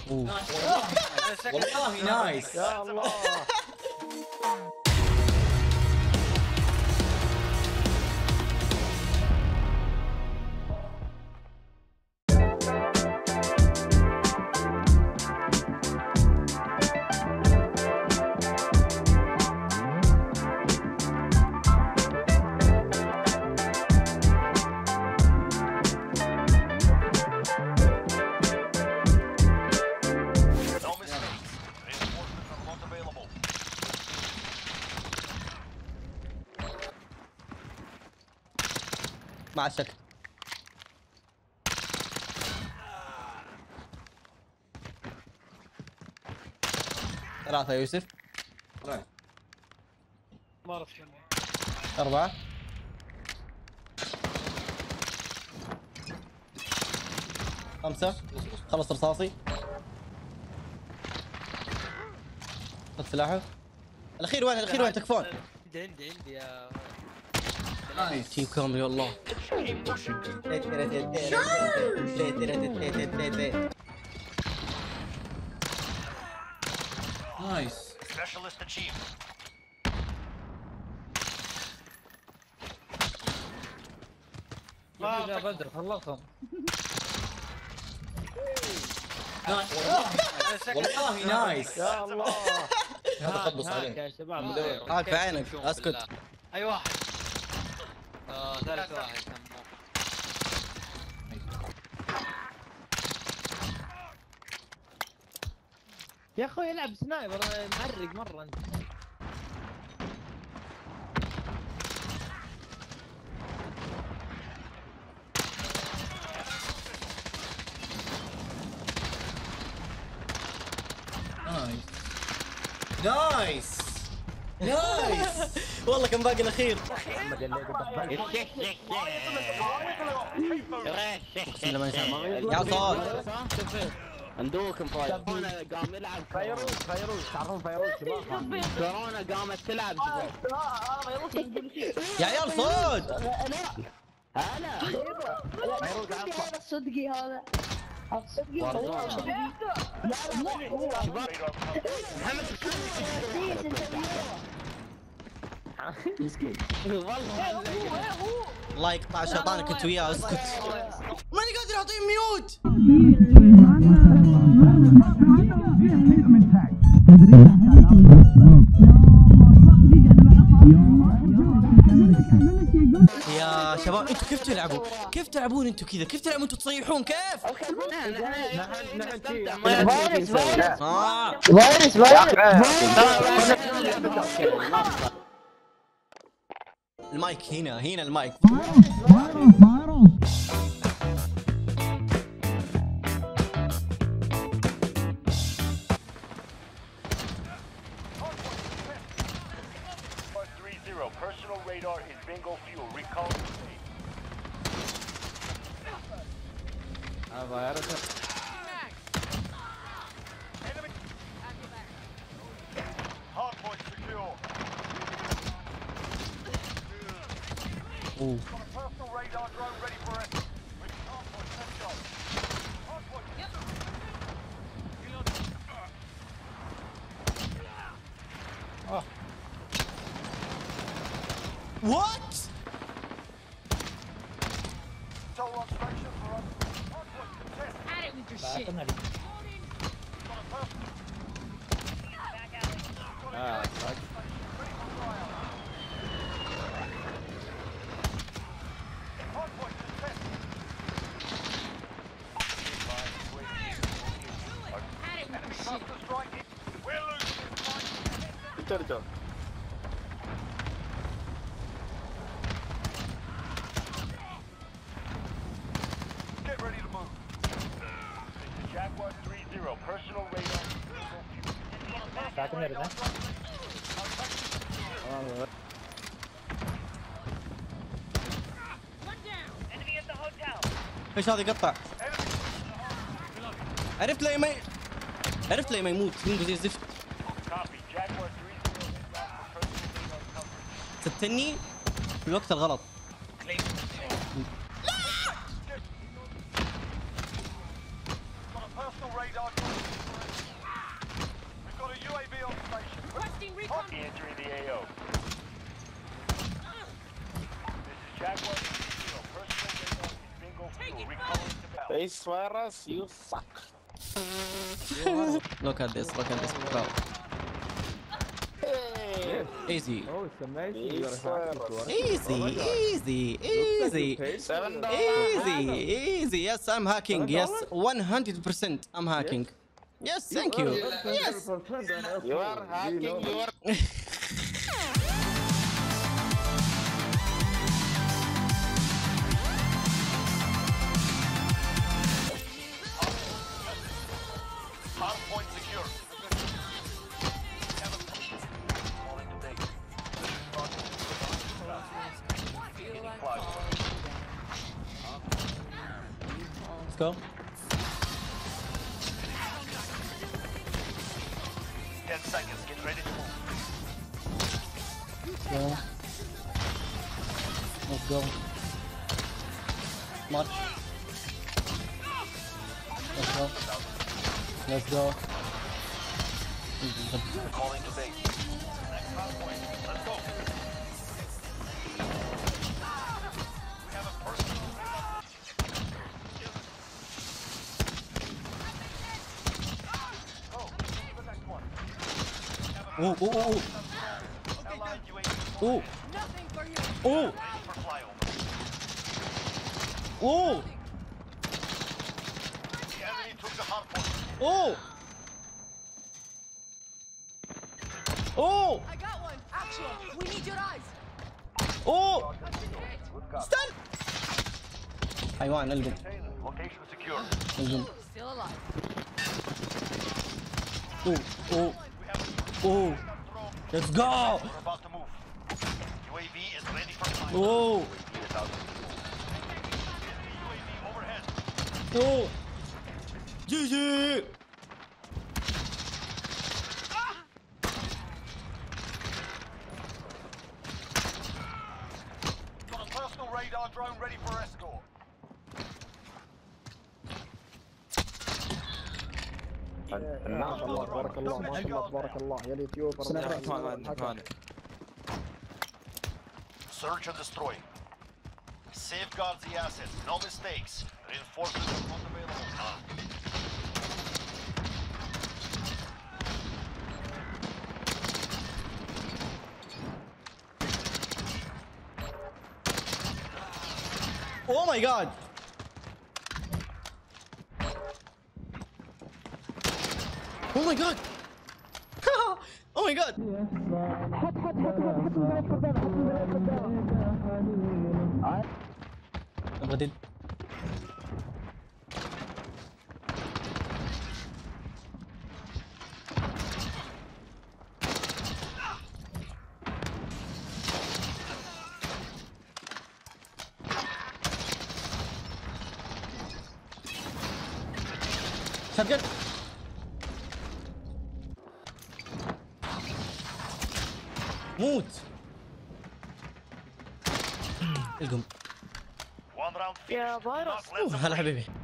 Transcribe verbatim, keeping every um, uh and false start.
والله نايس يا الله. مع الشكل. ثلاثة يوسف. أربعة. خمسة. خلص رصاصي. خذ سلاحه. الأخير وين؟ الأخير وين تكفون؟ عندي عندي عندي يا نايس تيم كامل يا الله. نايس. Specialist achieved. يا بدر خلصهم. والله نايس. يا الله. هذا قبص عليه. يا شباب هاك في عينك اسكت. اي واحد. اه ثالث واحد سموه. يا اخوي يلعب سنايبر معرق مره انت. نايس نايس. والله كان باقي الاخير. يا صوت عندكم فايز. كورونا قام يلعب فايروس فايروس تعرفون فايروس شباب؟ كورونا قامت تلعب يا عيال صوت. هلا فايروس عارفه صدقي هذا صدقي والله صدقي شباب محمد مسكين والله الله يقطع شيطانك انت وياه اسكت. ماني قادر اعطيه ميوت. يا شباب انتوا كيف تلعبوا؟ كيف تلعبون انتوا كذا؟ كيف تلعبون انتوا تصيحون كيف؟ فايروس فايروس آه. فايروس المايك هنا هنا المايك. Personal radar is bingo fuel. Recall the state. Hardpoint secure. Ooh. Got a personal radar drone ready for it. Hardpoint set go. Hardpoint. Oh. What? Total on station for us. Hardpoint contest. At it with your shit. Got a personal. Ah, fuck. Ready for fire. Hardpoint contest. At it with your shit. Cluster strike. We're losing this fight. ترجع. Get ready to move. This is Jaguar three zero. Personal radar. Enemy at the hotel. ايش هذا يقطع؟ عرفت ليه ما عرفت ليه ما يموت ينقز زي الزفت. Copy. Jaguar three zero inbound for personal radar coverage. ستني في الوقت الغلط. Got a personal radar drone. Face virus, you suck. Look at this, look at this, bro. Hey. Easy. Oh, it's amazing. You're Face happy to virus. us. Easy, Oh my God. easy, Looks like you easy. paid for Seven it. dollars. Easy, easy. Yes, I'm hacking. Seven Yes, dollars? one hundred percent I'm hacking. Yes, thank you. Yes. You are hacking. You are. Hard point secure. Falling to base. Beginning flight. Let's go. Ten seconds. Get ready to move. Let's go. Let's go. March. Let's go. Let's go. Calling to base. Next hard point. Let's go. We have a person. Oh, the next one. Oh, oh, oh, Allied U A V oh. Oh. ready for flyover. Oh. The enemy took the hard point. Oh. Oh. I got one. Actual. We need your eyes. Oh. Good cop. استنى. حيوان القم. Location secure. القم. Still alive. Oh. Oh. Oh. Let's go. We're about to move. U A V is ready for flight. Oh. U A V is out. Enemy U A V overhead. Oh. G G. Got a personal radar drone ready for escort. ما شاء الله تبارك الله ما شاء الله تبارك الله يا اليوتيوبر. Search and destroy. Safeguard the asset. No mistakes. Reinforcements are not available. Oh my god. Oh my god. Oh my god. ابغى شاتجن. موت. القم. One round يا finished. فايروس. Not less than هلا حبيبي.